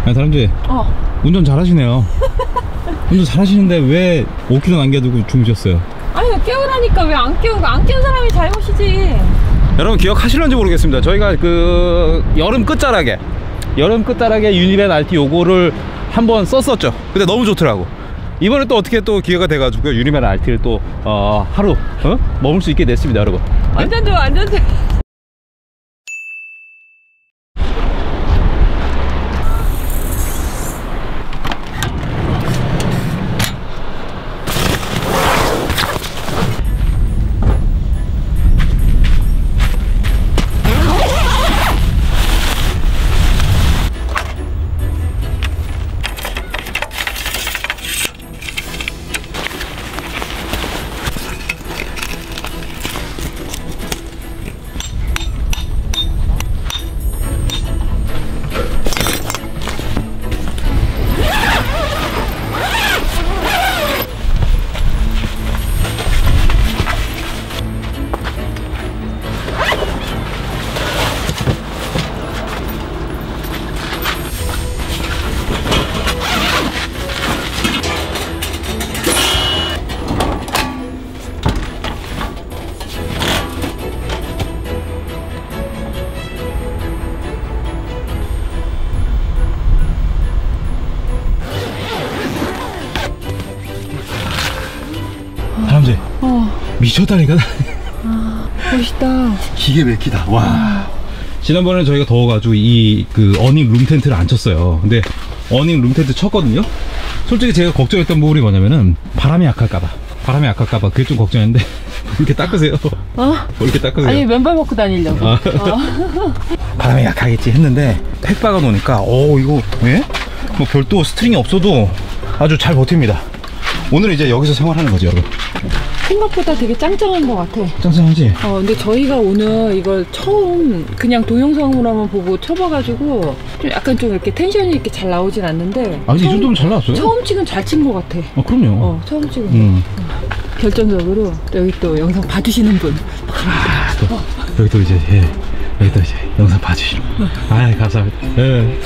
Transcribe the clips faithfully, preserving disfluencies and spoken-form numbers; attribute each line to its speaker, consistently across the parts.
Speaker 1: 아니 다람쥐.
Speaker 2: 어.
Speaker 1: 운전 잘하시네요. 운전 잘하시는데 왜 오 킬로미터 남겨두고 주무셨어요?
Speaker 2: 아니 깨우라니까 왜 안 깨우고, 안 깨운 사람이 잘못이지.
Speaker 1: 여러분 기억하실런지 모르겠습니다. 저희가 그 여름 끝자락에 여름 끝자락에 유니벤 알티 요거를 한번 썼었죠. 근데 너무 좋더라고. 이번에 또 어떻게 또 기회가 돼가지고 유니벤 알티를 또 어, 하루 어? 머물 수 있게 됐습니다, 여러분.
Speaker 2: 완전 좋아, 완전 좋아.
Speaker 1: 다람쥐.
Speaker 2: 어.
Speaker 1: 미쳤다니까.
Speaker 2: 아, 멋있다.
Speaker 1: 기계 막히다. 와. 지난번에 저희가 더워가지고 이 그 어닝 룸 텐트를 안 쳤어요. 근데 어닝 룸 텐트 쳤거든요. 솔직히 제가 걱정했던 부분이 뭐냐면은 바람이 약할까봐. 바람이 약할까봐 그게 좀 걱정했는데 이렇게 닦으세요.
Speaker 2: 어?
Speaker 1: 뭐 이렇게 닦으세요.
Speaker 2: 아니 맨발 벗고 다니려고.
Speaker 1: 아.
Speaker 2: 어.
Speaker 1: 바람이 약하겠지 했는데 팩 박아 놓으니까 오 이거 예? 뭐 별도 스트링이 없어도 아주 잘 버팁니다. 오늘은 이제 여기서 생활하는 거죠, 여러분.
Speaker 2: 생각보다 되게 짱짱한 것 같아.
Speaker 1: 짱짱하지?
Speaker 2: 어, 근데 저희가 오늘 이걸 처음 그냥 동영상으로만 보고 쳐봐가지고 좀 약간 좀 이렇게 텐션이 이렇게 잘 나오진 않는데.
Speaker 1: 아니, 이 정도면 잘 나왔어요?
Speaker 2: 처음 찍은 잘 찍은 것 같아.
Speaker 1: 아, 그럼요.
Speaker 2: 어, 처음 찍은
Speaker 1: 음.
Speaker 2: 거. 어. 결정적으로 여기 또 영상 봐주시는 분.
Speaker 1: 아, 또, 어. 여기 또 이제, 예. 여기 또 이제 영상 봐주시는 분. 아, 감사합니다. 예.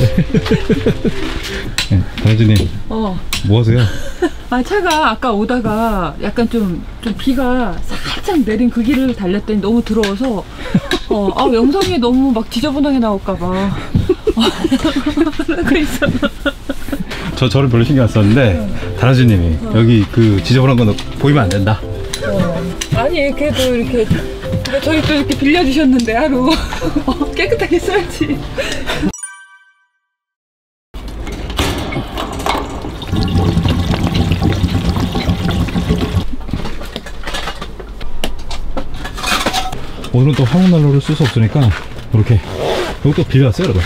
Speaker 1: 예, 다람쥐님.
Speaker 2: 어.
Speaker 1: 뭐 하세요?
Speaker 2: 아, 차가 아까 오다가 약간 좀, 좀 비가 살짝 내린 그 길을 달렸더니 너무 더러워서 어, 아, 영상이 너무 막 지저분하게 나올까봐. 그러고 있잖아.
Speaker 1: 저, 저를 별로 신경 안 썼는데, 다람쥐님이 어. 여기 그 지저분한 거 보이면 안 된다.
Speaker 2: 어. 아니, 그래도 이렇게, 저희 또 이렇게 빌려주셨는데, 하루. 어, 깨끗하게 써야지.
Speaker 1: 오늘은 또 화목난로를 쓸 수 없으니까 이렇게 이것도 빌려왔어요, 여러분.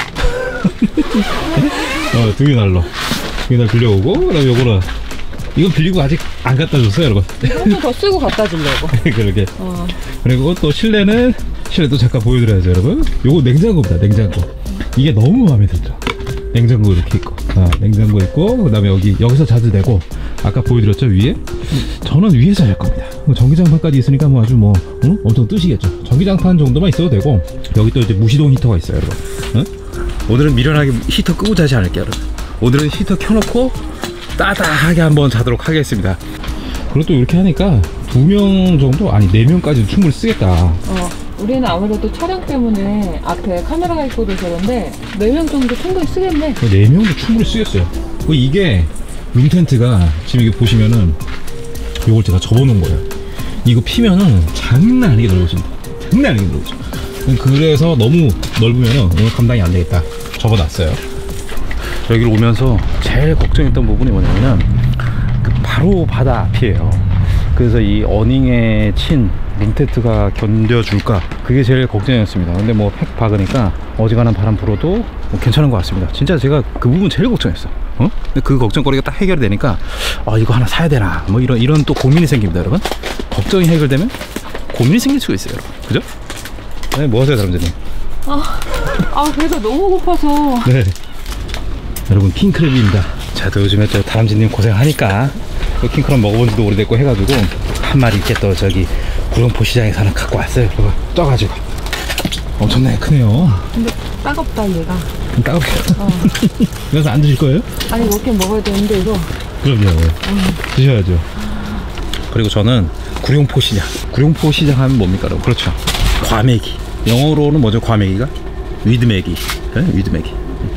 Speaker 1: 어, 두 개 난로 두 개 날 빌려오고, 그 다음에 요거는 이건 빌리고 아직 안 갖다 줬어요, 여러분.
Speaker 2: 한번 더 쓰고 갖다 주려고.
Speaker 1: 그러게.
Speaker 2: 어.
Speaker 1: 그리고 또 실내는 실내도 잠깐 보여드려야죠, 여러분. 요거 냉장고입니다, 냉장고. 이게 너무 마음에 들죠. 냉장고 이렇게 있고, 아, 냉장고 있고, 그 다음에 여기 여기서 자도 되고, 아까 보여드렸죠, 위에. 저는 위에서 할 겁니다. 전기장판까지 있으니까 뭐 아주 뭐 응? 엄청 뜨시겠죠. 전기장판 정도만 있어도 되고, 여기 또 이제 무시동 히터가 있어요, 여러분. 응? 오늘은 미련하게 히터 끄고 자지 않을게요, 여러분. 오늘은 히터 켜놓고 따뜻하게 한번 자도록 하겠습니다. 그리고 또 이렇게 하니까 두 명 정도, 아니 네 명까지도 충분히 쓰겠다.
Speaker 2: 어, 우리는 아무래도 촬영 때문에 앞에 카메라가 있고 그래서 그런데 네 명 정도 충분히 쓰겠네.
Speaker 1: 네 명도 충분히 쓰겠어요. 이게 룸텐트가 지금 이게 보시면은 요걸 제가 접어놓은 거예요. 이거 피면은 장난 아니게 넓어진다. 장난 아니게 넓어져. 그래서 너무 넓으면은 오늘 감당이 안 되겠다. 접어놨어요. 여기를 오면서 제일 걱정했던 부분이 뭐냐면은 그 바로 바다 앞이에요. 그래서 이 어닝에 친 룸텐트가 견뎌줄까, 그게 제일 걱정이었습니다. 근데 뭐 팩 박으니까 어지간한 바람 불어도 뭐 괜찮은 것 같습니다. 진짜 제가 그 부분 제일 걱정했어. 어? 근데 그 걱정거리가 딱 해결이 되니까 아, 이거 하나 사야 되나, 뭐 이런 이런 또 고민이 생깁니다, 여러분. 걱정이 해결되면 고민이 생길 수가 있어요, 여러분. 그죠? 네, 뭐 하세요, 다람쥐님?
Speaker 2: 아, 아, 배가 너무 고파서.
Speaker 1: 네, 여러분, 킹크랩입니다. 자, 또 요즘에 또 다람쥐님 고생하니까 또 킹크랩 먹어본 지도 오래됐고 해가지고 한 마리 이렇게 또 저기 구룡포 시장에서 하나 갖고 왔어요. 그거 떠가지고 엄청나게 크네요.
Speaker 2: 근데 따갑다 얘가.
Speaker 1: 따갑게.
Speaker 2: 어.
Speaker 1: 그래서 안 드실 거예요?
Speaker 2: 아니 몇 개 먹어야 되는데 이거.
Speaker 1: 그럼요.
Speaker 2: 음.
Speaker 1: 드셔야죠. 그리고 저는 구룡포 시장. 구룡포 시장 하면 뭡니까? 그렇죠. 과메기. 영어로는 뭐죠? 과메기가? 위드메기. 네? 위드메기.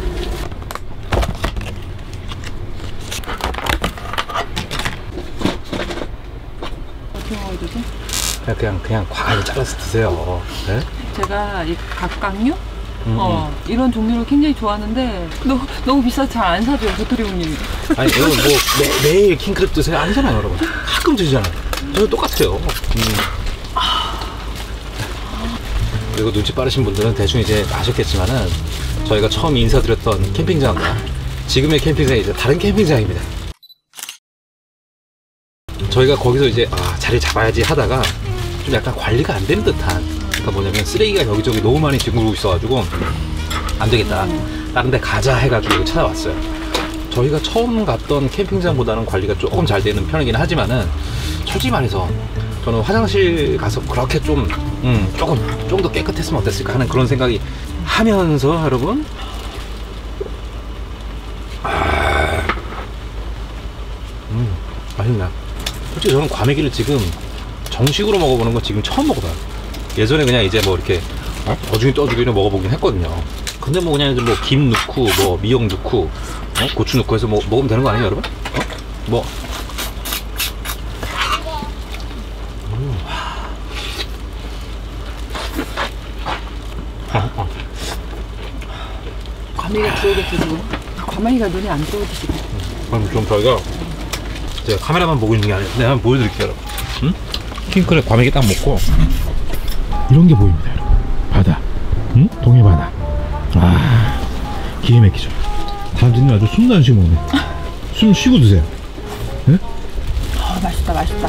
Speaker 2: 어떻게 먹어야 되지?
Speaker 1: 그냥 그냥, 그냥 과하게 잘라서 드세요. 네?
Speaker 2: 제가 이 각각류?
Speaker 1: 음.
Speaker 2: 어, 이런 종류를 굉장히 좋아하는데 너무, 너무 비싸서 잘 안 사줘요, 도토리 형님이.
Speaker 1: 아니 여러분 뭐 매, 매일 킹크랩 드세요? 아니잖아요 여러분. 가끔 드시잖아요. 저는 똑같아요. 음. 그리고 눈치 빠르신 분들은 대충 이제 아셨겠지만은 저희가 처음 인사드렸던 캠핑장과 지금의 캠핑장이 이제 다른 캠핑장입니다. 저희가 거기서 이제 아 자리 잡아야지 하다가 좀 약간 관리가 안 되는 듯한, 그러니까 뭐냐면 쓰레기가 여기저기 너무 많이 뒹굴고 있어가지고 안 되겠다, 다른 데 가자 해가지고 찾아왔어요. 저희가 처음 갔던 캠핑장보다는 관리가 조금 잘 되는 편이긴 하지만은 솔직히 말해서 저는 화장실 가서 그렇게 좀 음, 조금 좀 더 깨끗했으면 어땠을까 하는 그런 생각이 하면서 여러분 아, 음, 맛있나. 솔직히 저는 과메기를 지금 정식으로 먹어보는 건 지금 처음 먹어봐요. 예전에 그냥 이제 뭐 이렇게 어? 어중이 떠주기로 먹어보긴 했거든요. 근데 뭐 그냥 뭐 김 넣고 뭐 미역 넣고 어? 고추 넣고 해서 뭐 먹으면 되는 거 아니에요 여러분? 어? 뭐 음. 어, 어.
Speaker 2: 과메기가 들어오겠지 지금? 과메기가 눈에 안 들어오지.
Speaker 1: 그럼 좀 저희가 제가 카메라만 보고 있는 게 아니라 내가 한번 보여드릴게요 여러분. 응? 킹크랩 과메기 딱 먹고 이런 게 보입니다 여러분. 바다, 응? 동해바다. 아 기가 막히죠. 다음주는 아주 숨도 안 쉬고 먹네. 숨 쉬고 드세요. 네?
Speaker 2: 아 맛있다 맛있다.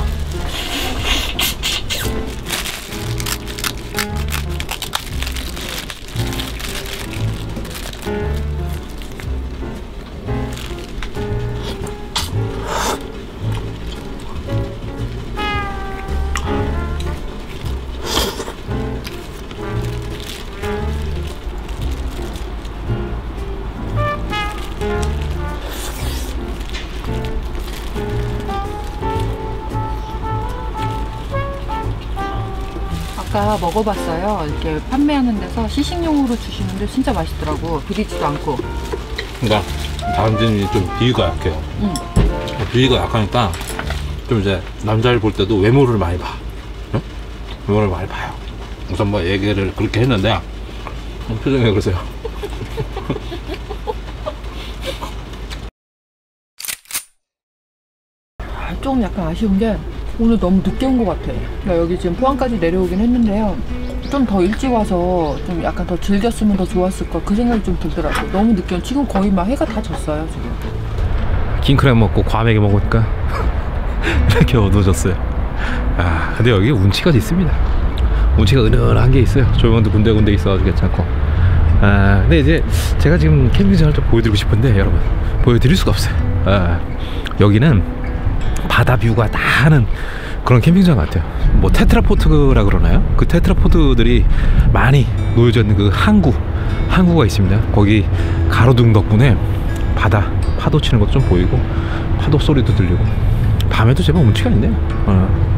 Speaker 2: 아까 먹어봤어요. 이렇게 판매하는 데서 시식용으로 주시는데 진짜 맛있더라고. 비리지도 않고.
Speaker 1: 그러니까 다음주는 좀 비위가 약해요.
Speaker 2: 응.
Speaker 1: 비위가 약하니까 좀 이제 남자를 볼 때도 외모를 많이 봐. 응? 외모를 많이 봐요. 우선 뭐 얘기를 그렇게 했는데 표정이 왜 그러세요?
Speaker 2: 아, 조금 약간 아쉬운 게 오늘 너무 늦게 온 것 같아. 그러니까 여기 지금 포항까지 내려오긴 했는데요. 좀 더 일찍 와서 좀 약간 더 즐겼으면 더 좋았을 걸, 그 생각이 좀 들더라고. 너무 늦게 온. 지금 거의 막 해가 다 졌어요 지금.
Speaker 1: 킹크랩 먹고 과메기 먹으니까 이렇게 어두워졌어요. 아 근데 여기 운치가 있습니다. 운치가 은은한 게 있어요. 조명도 군데군데 있어가지고 괜찮고. 아 근데 이제 제가 지금 캠핑장을 좀 보여드리고 싶은데 여러분 보여드릴 수가 없어요. 아 여기는 바다 뷰가 다 하는 그런 캠핑장 같아요. 뭐 테트라포트라 그러나요? 그 테트라포트들이 많이 놓여져 있는 그 항구 항구가 있습니다. 거기 가로등 덕분에 바다 파도 치는 것도 좀 보이고 파도 소리도 들리고 밤에도 제법 운치가 있네요. 어.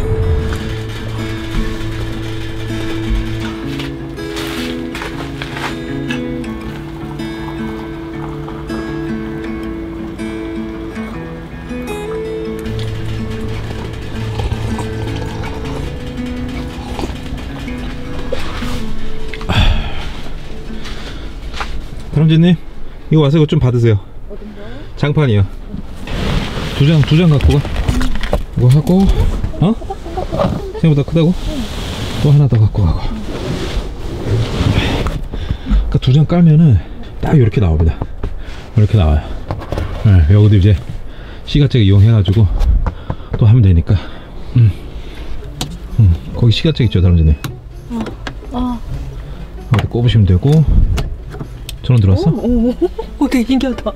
Speaker 1: 다람쥐님 이거 와서 이거 좀 받으세요. 장판이요. 두 장, 두 장 갖고 가. 이거 하고, 어? 생각보다 크다고? 또 하나 더 갖고 가고. 그러니까 두 장 깔면은 딱 이렇게 나옵니다. 이렇게 나와요. 네, 여기도 이제 시가잭 이용해가지고 또 하면 되니까. 음. 음, 거기 시가잭 있죠, 다람쥐님?
Speaker 2: 어. 어.
Speaker 1: 여기 꼽으시면 되고. 전원 들어왔어?
Speaker 2: 오, 오, 오, 되게 신기하다.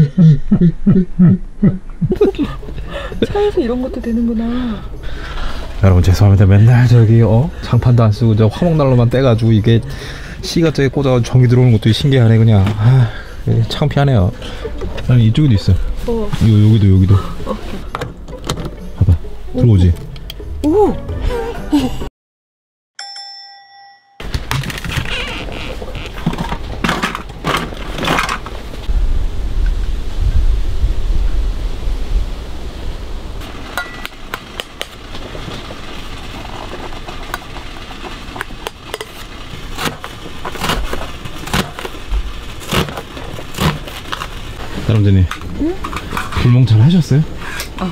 Speaker 2: 차에서 이런 것도 되는구나.
Speaker 1: 여러분 죄송합니다. 맨날 저기 어 장판도 안 쓰고 저 화목난로만 떼가지고 이게 씨가 저기 꽂아가지고 전기 들어오는 것도 신기하네 그냥. 아 창피하네요. 아니 이쪽에도 있어.
Speaker 2: 어.
Speaker 1: 이거 여기도 여기도.
Speaker 2: 어.
Speaker 1: 봐봐 들어오지.
Speaker 2: 오.
Speaker 1: 다람쥐님 응? 불멍 잘 하셨어요?
Speaker 2: 어.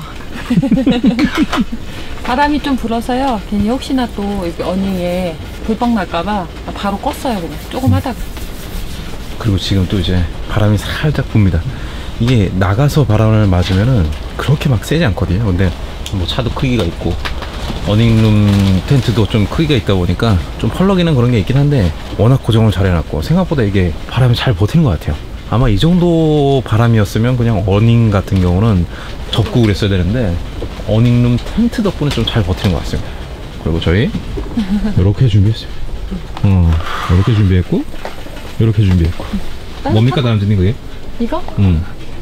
Speaker 2: 바람이 좀 불어서요. 괜히 혹시나 또 이렇게 어닝에 불멍 날까봐 바로 껐어요. 그냥 조금 하다가.
Speaker 1: 그리고 지금 또 이제 바람이 살짝 붑니다. 이게 나가서 바람을 맞으면은 그렇게 막 세지 않거든요. 근데 뭐 차도 크기가 있고 어닝룸 텐트도 좀 크기가 있다 보니까 좀 펄럭이는 그런 게 있긴 한데 워낙 고정을 잘 해놨고 생각보다 이게 바람이 잘 버티는 것 같아요. 아마 이 정도 바람이었으면 그냥 어닝 같은 경우는 접고 그랬어야 되는데 어닝룸 텐트 덕분에 좀 잘 버티는 것 같습니다. 그리고 저희 이렇게 준비했어요. 어, 이렇게 준비했고 이렇게 준비했고. 뭡니까 다람쥐님 그게?
Speaker 2: 이거?
Speaker 1: 응.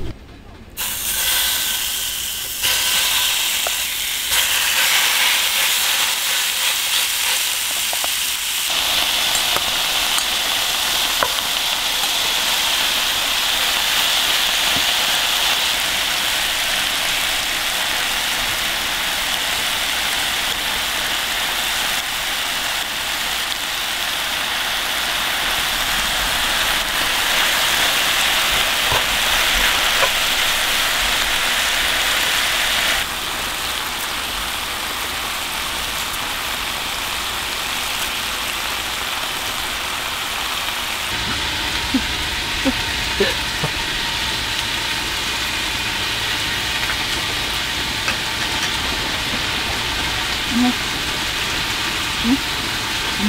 Speaker 2: 응? 응? 응.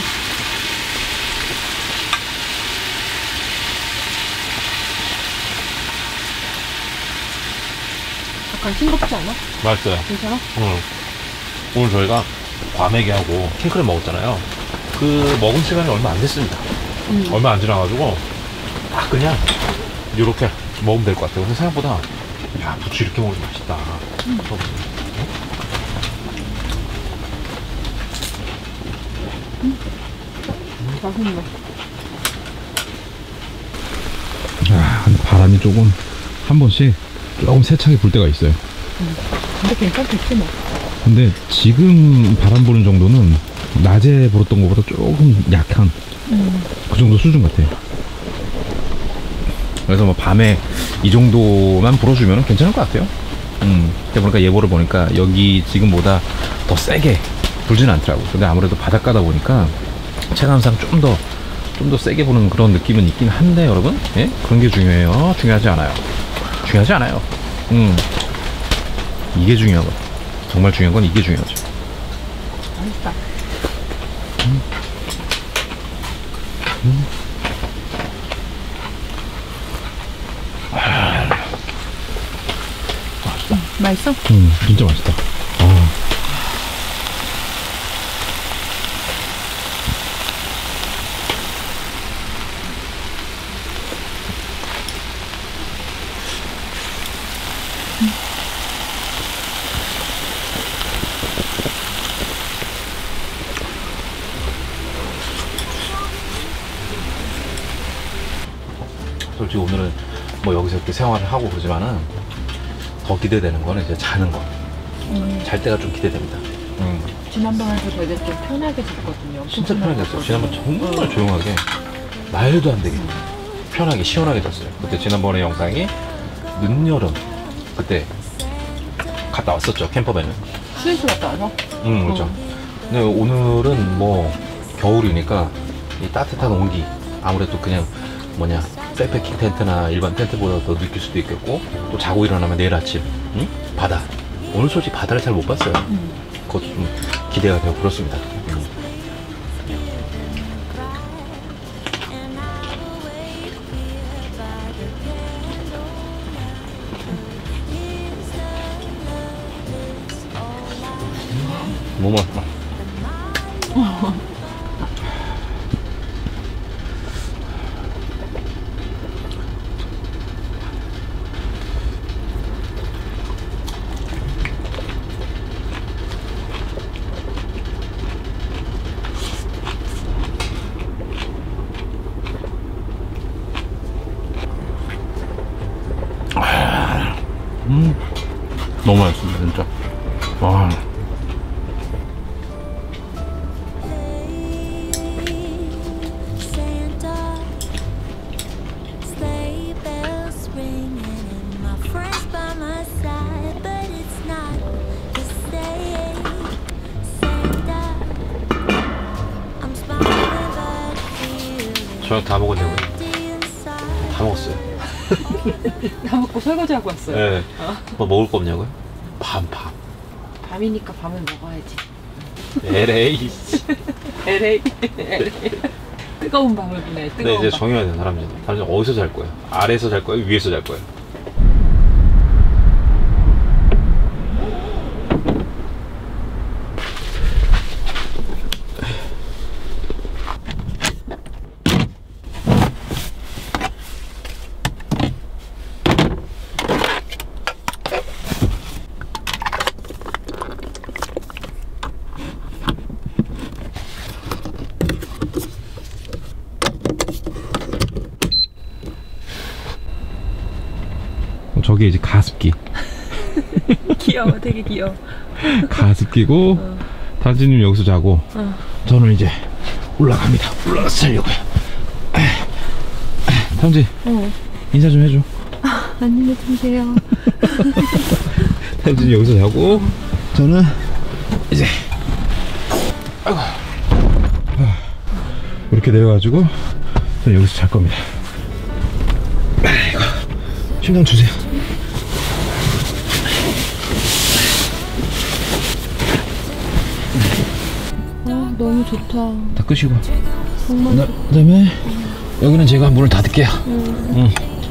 Speaker 2: 약간 싱겁지 않아?
Speaker 3: 맛있어요.
Speaker 2: 괜찮아?
Speaker 3: 응. 오늘 저희가 과메기하고 킹크랩 먹었잖아요. 그 먹은 시간이 얼마 안 됐습니다.
Speaker 2: 음.
Speaker 3: 얼마 안 지나가지고 딱 그냥 이렇게 먹으면 될 것 같아요. 근데 생각보다 야 부추 이렇게 먹으면 맛있다.
Speaker 2: 음. 음. 맛있네.
Speaker 1: 아, 근데 바람이 조금 한 번씩 조금 세차게 불 때가 있어요.
Speaker 2: 음. 근데 괜찮겠지 뭐.
Speaker 1: 근데 지금 바람 부는 정도는 낮에 불었던 것보다 조금 약한
Speaker 2: 음.
Speaker 1: 그 정도 수준 같아요. 그래서 뭐 밤에 이 정도만 불어주면 괜찮을 것 같아요. 음. 근데 보니까 예보를 보니까 여기 지금보다 더 세게 불지는 않더라고요. 근데 아무래도 바닷가다 보니까 체감상 좀 더 좀 더 세게 부는 그런 느낌은 있긴 한데 여러분, 예? 그런 게 중요해요? 중요하지 않아요. 중요하지 않아요. 음. 이게 중요하고 정말 중요한 건 이게 중요하죠.
Speaker 2: 맛있다.
Speaker 1: 음. 음. 아. 맛있다.
Speaker 2: 음, 맛있어?
Speaker 1: 음, 진짜 맛있다. 아.
Speaker 3: 솔직히 오늘은 뭐 여기서 이렇게 생활을 하고 그러지만은 더 기대되는 거는 이제 자는 거.
Speaker 2: 음.
Speaker 3: 잘 때가 좀 기대됩니다. 음.
Speaker 2: 지난번에도 되게 좀 편하게 잤거든요.
Speaker 3: 진짜 편하게 잤어요. 지난번 정말 조용하게 말도 안 되게 편하게 시원하게 잤어요. 그때 지난번에 영상이 늦여름 그때 갔다 왔었죠. 캠퍼밴은.
Speaker 2: 스위스 갔다 와서?
Speaker 3: 응, 그렇죠.
Speaker 2: 어.
Speaker 3: 근데 오늘은 뭐 겨울이니까 이 따뜻한 온기 아무래도 그냥 뭐냐 백패킹 텐트나 일반 텐트보다 더 느낄 수도 있겠고 또 자고 일어나면 내일 아침 응? 바다. 오늘 솔직히 바다를 잘 못 봤어요.
Speaker 2: 음.
Speaker 3: 그것 좀 기대가 되고 그렇습니다. 음. 너무 맛있다. 음, 너무 맛있습니다, 진짜. 와. 저녁 다 먹었냐고요? 다 먹었어요.
Speaker 2: 다 먹고 설거지하고 왔어요.
Speaker 3: 네. 뭐 먹을 거 없냐고요? 밤, 밤.
Speaker 2: 밤이니까 밤을 먹어야지.
Speaker 3: 엘에이.
Speaker 2: 엘에이. 엘에이. 뜨거운 밤을 보내. 뜨거운
Speaker 3: 네, 이제
Speaker 2: 밤.
Speaker 3: 정해야 돼요, 사람들은. 사람들은 어디서 잘 거예요? 아래에서 잘 거예요? 위에서 잘 거예요?
Speaker 1: 저게 이제 가습기.
Speaker 2: 귀여워, 되게 귀여워.
Speaker 1: 가습기고
Speaker 2: 어.
Speaker 1: 단지님 여기서 자고
Speaker 2: 어.
Speaker 1: 저는 이제 올라갑니다. 올라가서 자려고요. 단지
Speaker 2: 어.
Speaker 1: 인사 좀 해줘.
Speaker 2: 안녕히 계세요.
Speaker 1: 단지님 여기서 자고 저는 이제 아이고 이렇게 내려가지고 저는 여기서 잘 겁니다. 아이고 심장 주세요.
Speaker 2: 아, 너무 좋다.
Speaker 1: 다 끄시고
Speaker 2: 정말.
Speaker 1: 그 다음에 여기는 제가 문을 닫을게요.
Speaker 2: 음.
Speaker 1: 응.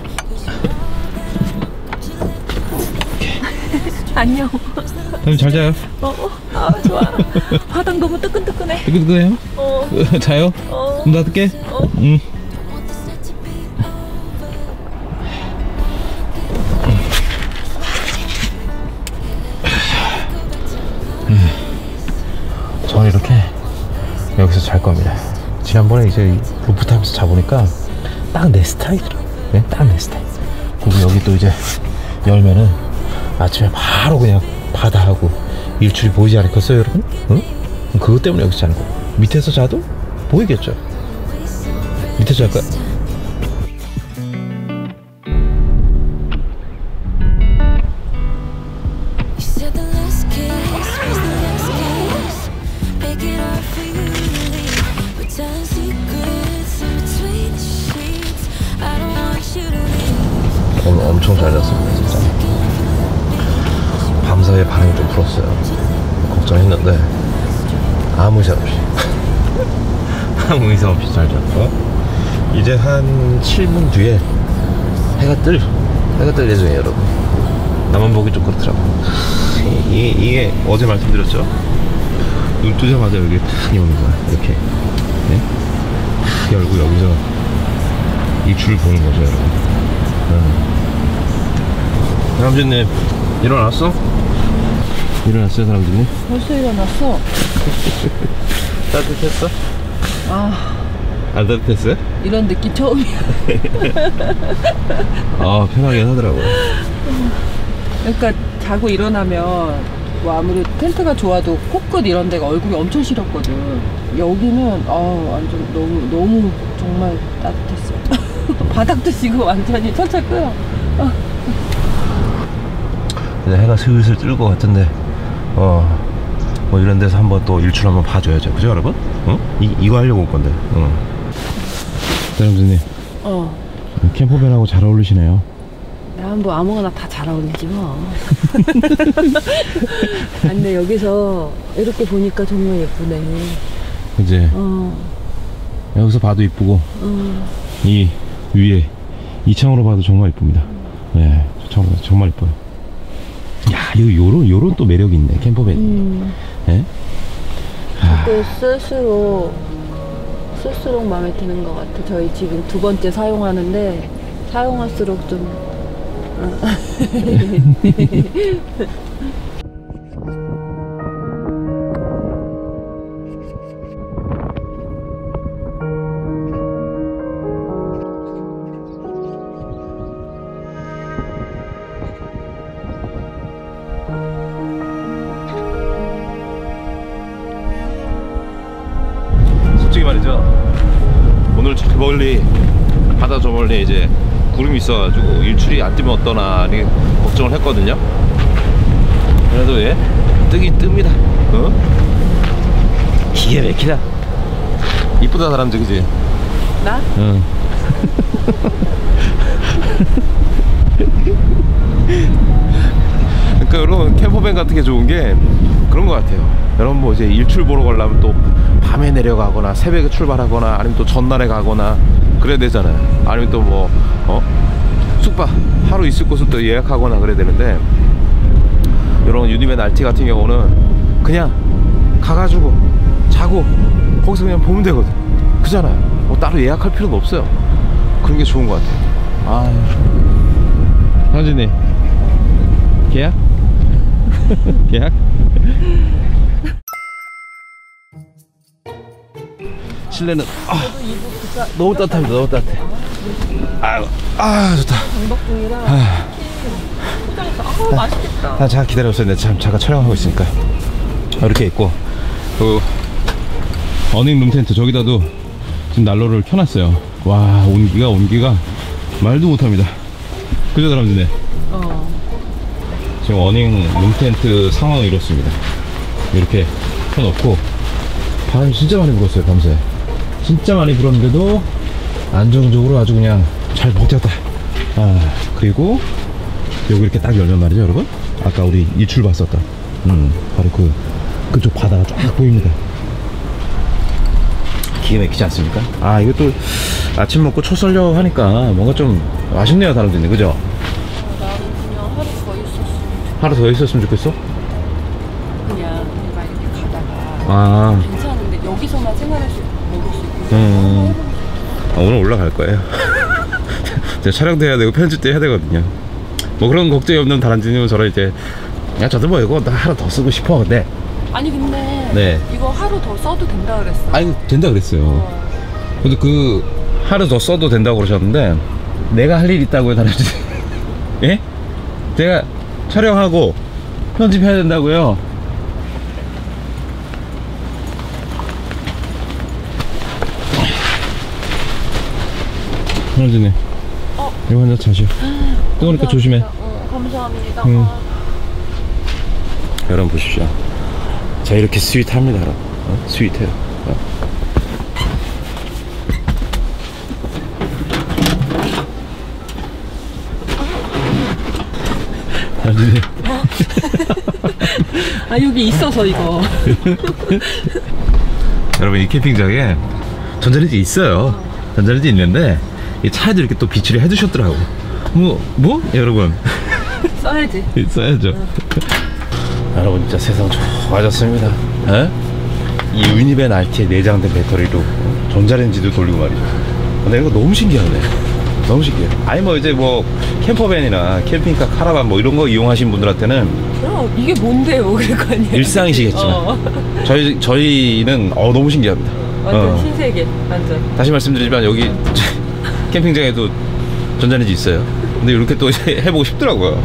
Speaker 2: 안녕.
Speaker 1: 다음에 잘 자요.
Speaker 2: 어, 어. 아, 좋아. 바닥 너무 뜨끈뜨끈해.
Speaker 1: 뜨끈뜨끈해요?
Speaker 2: 어.
Speaker 1: 자요?
Speaker 2: 어.
Speaker 1: 문 닫을게.
Speaker 2: 어.
Speaker 1: 응. 저는 이렇게 여기서 잘 겁니다. 지난번에 이제 루프탑에서 자보니까 딱 내 스타일이더라고요. 네? 딱 내 스타일. 그리고 여기 또 이제 열면은 아침에 바로 그냥 바다하고 일출이 보이지 않겠어요, 여러분? 응? 그것 때문에 여기서 자는 거예요. 밑에서 자도 보이겠죠? 밑에서 잘까요? 오늘 엄청 잘 잤습니다, 진짜. 밤사이에 바람이 좀 불었어요. 걱정했는데 아무 이상 없이 아무 이상 없이 잘 잤고, 이제 한 칠 분 뒤에 해가 뜰 해가 뜰 예정이에요, 여러분. 나만 보기 좀 그렇더라고. 이게, 이게 어제 말씀드렸죠? 눈 뜨자마자 여기 탁 오는 거야, 이렇게. 네? 탁 열고 여기서 이 줄 보는 거죠, 여러분. 응. 사람들님 일어났어? 일어났어요, 사람들님?
Speaker 2: 벌써 일어났어?
Speaker 1: 따뜻했어?
Speaker 2: 아,
Speaker 1: 안 따뜻했어요?
Speaker 2: 이런 느낌 처음이야.
Speaker 1: 아, 편하긴 하더라고요.
Speaker 2: 그러니까 자고 일어나면 뭐 아무리 텐트가 좋아도 코끝 이런 데가 얼굴이 엄청 시렸거든. 여기는 아 완전 너무 너무 정말 따뜻했어. 바닥도 지금 완전히 철철 끓여. 어.
Speaker 1: 이제 해가 슬슬 뜰 것 같은데, 어, 뭐 이런 데서 한번 또 일출 한번 봐줘야죠. 그죠, 여러분? 어? 이, 이거 하려고 올 건데. 어. 사람들님,
Speaker 2: 어.
Speaker 1: 캠퍼밴하고 잘 어울리시네요.
Speaker 2: 난 뭐 아무거나 다 잘 어울리지 뭐. 아, 근데 여기서 이렇게 보니까 정말 예쁘네.
Speaker 1: 그지?
Speaker 2: 어.
Speaker 1: 여기서 봐도 이쁘고,
Speaker 2: 어.
Speaker 1: 이 위에 이 창으로 봐도 정말 이쁩니다. 네, 정말, 정말 이뻐요. 야, 요, 요런, 요런 또 매력이 있네, 캠퍼밴.
Speaker 2: 음.
Speaker 1: 예?
Speaker 2: 자꾸 쓸수록 쓸수록 마음에 드는 것 같아. 저희 지금 두 번째 사용하는데 사용할수록 좀 어.
Speaker 1: 솔직히 말이죠, 오늘 저 멀리 바다 저 멀리 이제 구름이 있어가지고 일출이 안 뜨면 어떠나 이렇게 걱정을 했거든요. 그래도 예 뜨긴 뜹니다. 어? 기가 막히다. 이쁘다 사람들, 그지?
Speaker 2: 나?
Speaker 1: 응. 그러니까 여러분, 캠퍼밴 같은 게 좋은 게 그런 것 같아요. 여러분 뭐 이제 일출 보러 가려면 또 밤에 내려가거나 새벽에 출발하거나 아니면 또 전날에 가거나 그래야 되잖아요. 아니면 또 뭐 어? 숙박 하루 있을 곳을 또 예약하거나 그래야 되는데, 이런 유니밴 알티 같은 경우는 그냥 가가지고 자고 거기서 그냥 보면 되거든. 그잖아요. 뭐 따로 예약할 필요도 없어요. 그런 게 좋은 것 같아요. 아, 현진이 계약? 계약? 실내는 아, 너무 따뜻합니다. 너무 따뜻해. 아유, 아 좋다.
Speaker 2: 장박 중이라
Speaker 1: 아,
Speaker 2: 포장해서 아 맛있겠다.
Speaker 1: 아, 잠깐 기다려주세요. 내가 참 잠깐 촬영하고 있으니까. 이렇게 있고, 그 어닝 룸 텐트 저기다도 지금 난로를 켜놨어요. 와, 온기가 온기가 말도 못합니다. 그죠, 사람들네?
Speaker 2: 어.
Speaker 1: 지금 어닝 룸 텐트 상황은 이렇습니다. 이렇게 켜놓고 바람이 진짜 많이 불었어요. 밤새 진짜 많이 불었는데도 안정적으로 아주 그냥 잘 버텼다. 아, 그리고 여기 이렇게 딱 열면 말이죠, 여러분, 아까 우리 일출 봤었던 음 바로 그 그쪽 바다가 쫙 보입니다. 기가 막히지 않습니까? 아, 이것도 아침 먹고 첫 썰려 하니까 뭔가 좀 아쉽네요, 다른데는. 그죠?
Speaker 2: 나는 그냥 하루 더 있었으면
Speaker 1: 하루 더 있었으면 좋겠어?
Speaker 2: 그냥 내가 이렇게 가다가
Speaker 1: 아,
Speaker 2: 괜찮은데 여기서만 생활할 수 있고 먹을 수 있고
Speaker 1: 음. 아, 오늘 올라갈 거예요. 제가 촬영도 해야 되고 편집도 해야 되거든요. 뭐 그런 걱정이 없는 다람쥐님은 저를 이제, 야, 저도 뭐 이거 나 하루 더 쓰고 싶어. 근데
Speaker 2: 아니 근데
Speaker 1: 네.
Speaker 2: 이거 하루 더 써도 된다 그랬어.
Speaker 1: 아니, 된다 그랬어요.
Speaker 2: 어.
Speaker 1: 근데 그 하루 더 써도 된다고 그러셨는데, 내가 할 일 있다고요, 다람쥐. 예? 제가 촬영하고 편집해야 된다고요. 다람쥐네.
Speaker 2: 어.
Speaker 1: 이거 한잔 자시오. 뜨거우니까 조심해.
Speaker 2: 어, 감사합니다.
Speaker 1: 음.
Speaker 2: 아.
Speaker 1: 여러분 보십시오. 자, 이렇게 스윗합니다, 여러분. 어? 스윗해요. 어? 다람쥐네.
Speaker 2: 아, 여기 있어서 이거.
Speaker 1: 여러분, 이 캠핑장에 전자레인지 있어요. 전자레인지 있는데 이 차에도 이렇게 또 비치를 해두셨더라고. 뭐, 뭐? 여러분
Speaker 2: 써야지.
Speaker 1: 써야죠. 여러분, 진짜 세상 좋아졌습니다. 에? 이 유니밴 알티에 내장된 배터리로 전자레인지도 돌리고 말이죠. 근데 이거 너무 신기하네. 너무 신기해. 아니 뭐 이제 뭐 캠퍼밴이나 캠핑카, 카라반 뭐 이런 거 이용하신 분들한테는
Speaker 2: 그럼 이게 뭔데요? 그럴 거 아니에요.
Speaker 1: 일상이시겠지만
Speaker 2: 어.
Speaker 1: 저희, 저희는 어, 너무 신기합니다.
Speaker 2: 완전
Speaker 1: 어.
Speaker 2: 신세계. 완전.
Speaker 1: 다시 말씀드리지만 여기 캠핑장에도 전자레인지 있어요. 근데 이렇게 또 해보고 싶더라고요.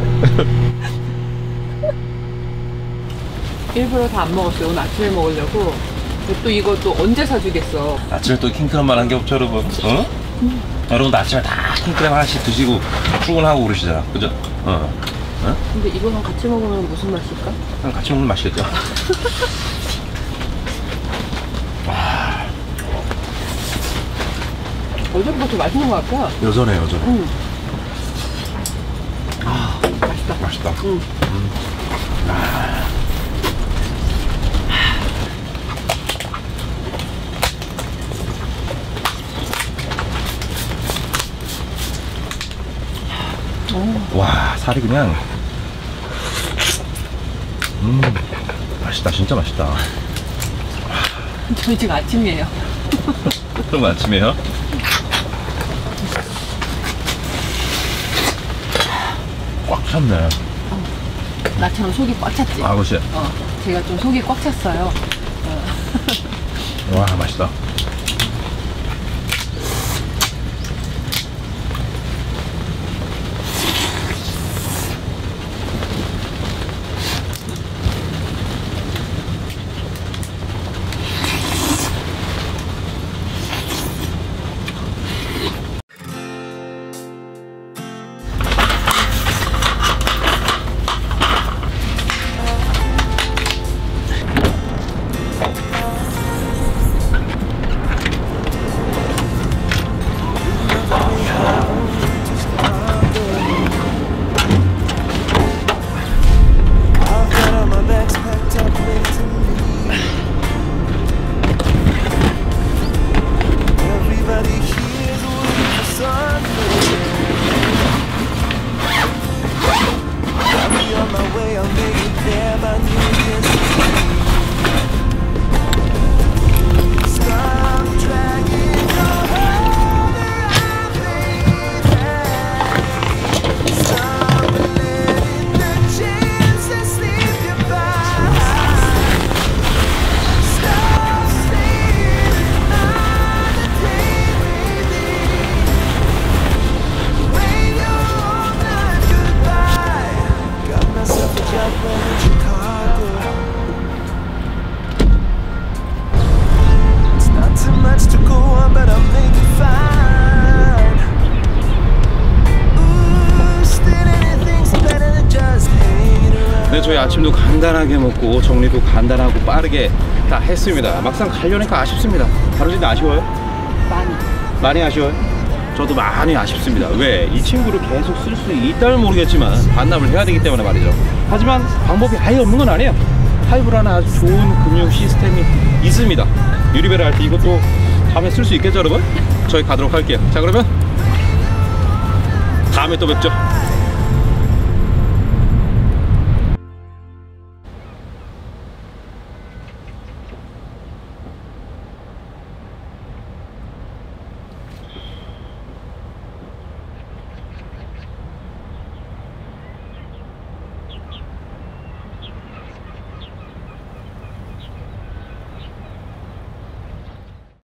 Speaker 2: 일부러 다 안 먹었어요. 오늘 아침에 먹으려고. 또 이거 또 언제 사주겠어.
Speaker 1: 아침에 또 킹크랩만 한 게 없죠, 여러분. 어? 음. 여러분도 아침에 다 킹크랩 하나씩 드시고 출근하고 그러시잖아. 그죠? 어. 어?
Speaker 2: 근데 이거랑 같이 먹으면 무슨 맛일까?
Speaker 1: 그냥 같이 먹으면 맛있겠죠?
Speaker 2: 어제보다 더 맛있는 것 같아.
Speaker 1: 여전해, 여전.
Speaker 2: 응.
Speaker 1: 아,
Speaker 2: 맛있다.
Speaker 1: 맛있다.
Speaker 2: 응.
Speaker 1: 음. 아. 와, 살이 그냥 음, 맛있다. 진짜 맛있다.
Speaker 2: 저희 지금 아침이에요.
Speaker 1: 그럼 아침에요? 꽉 찼네.
Speaker 2: 나처럼 속이 꽉 찼지?
Speaker 1: 아, 그렇지.
Speaker 2: 어, 제가 좀 속이 꽉 찼어요. 어.
Speaker 1: 와, 맛있다. 네, 저희 아침도 간단하게 먹고 정리도 간단하고 빠르게 다 했습니다. 막상 가려니까 아쉽습니다. 다루진데 아쉬워요?
Speaker 2: 많이.
Speaker 1: 많이 아쉬워요? 저도 많이 아쉽습니다. 왜? 이 친구를 계속 쓸 수 있다면 모르겠지만 반납을 해야 되기 때문에 말이죠. 하지만 방법이 아예 없는 건 아니에요. 하이브라는 아주 좋은 금융 시스템이 있습니다. 유리배를 할 때 이것도 다음에 쓸 수 있겠죠, 여러분? 저희 가도록 할게요. 자, 그러면 다음에 또 뵙죠.